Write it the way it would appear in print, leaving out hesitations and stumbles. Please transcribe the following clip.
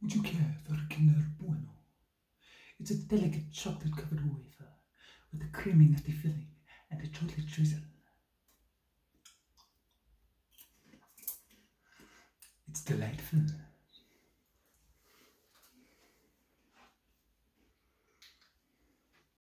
Would you care for a Kinder Bueno? It's a delicate chocolate-covered wafer with a creamy nutty filling and a chocolate drizzle. It's delightful.